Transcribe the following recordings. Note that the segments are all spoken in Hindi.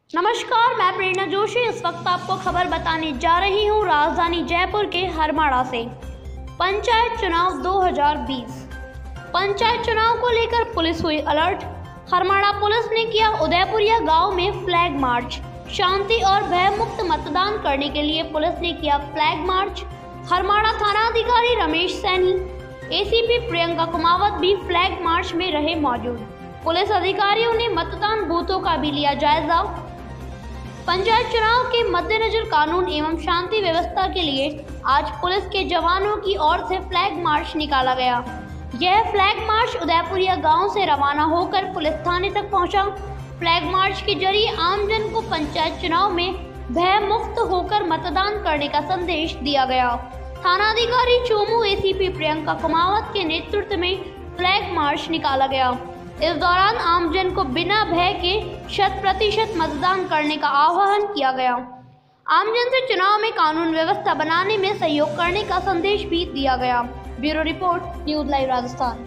नमस्कार, मैं प्रेरणा जोशी इस वक्त आपको खबर बताने जा रही हूँ राजधानी जयपुर के हरमाड़ा से। पंचायत चुनाव 2020। पंचायत चुनाव को लेकर पुलिस हुई अलर्ट। हरमाड़ा पुलिस ने किया उदयपुरिया गांव में फ्लैग मार्च। शांति और भय मुक्त मतदान करने के लिए पुलिस ने किया फ्लैग मार्च। हरमाड़ा थानाधिकारी रमेश सैनी, एसीपी प्रियंका कुमावत भी फ्लैग मार्च में रहे मौजूद। पुलिस अधिकारियों ने मतदान बूथों का भी लिया जायजा। पंचायत चुनाव के मद्देनजर कानून एवं शांति व्यवस्था के लिए आज पुलिस के जवानों की ओर से फ्लैग मार्च निकाला गया। यह फ्लैग मार्च उदयपुरिया गांव से रवाना होकर पुलिस थाने तक पहुंचा। फ्लैग मार्च के जरिए आमजन को पंचायत चुनाव में भय मुक्त होकर मतदान करने का संदेश दिया गया। थानाधिकारी चोमू एसीपी प्रियंका कुमावत के नेतृत्व में फ्लैग मार्च निकाला गया। इस दौरान आमजन को बिना भय के 100% मतदान करने का आह्वान किया गया। आमजन से चुनाव में कानून व्यवस्था बनाने में सहयोग करने का संदेश भी दिया गया। Bureau report, news live Rajasthan.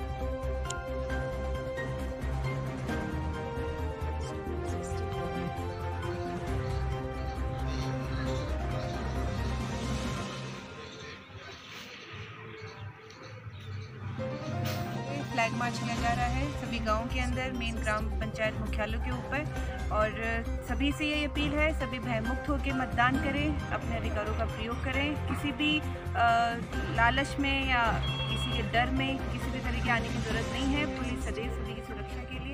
Flag march किया जा रहा है सभी गांव के अंदर, मेन ग्राम पंचायत मुख्यालयों के ऊपर। और सभी से ये अपील है, सभी भयमुक्त होकर मतदान करें, अपने अधिकारों का प्रयोग करें। किसी भी लालच में या किसी के डर में किसी भी तरह के आने की जरूरत नहीं है। पुलिस सदैव सभी की सुरक्षा के लिए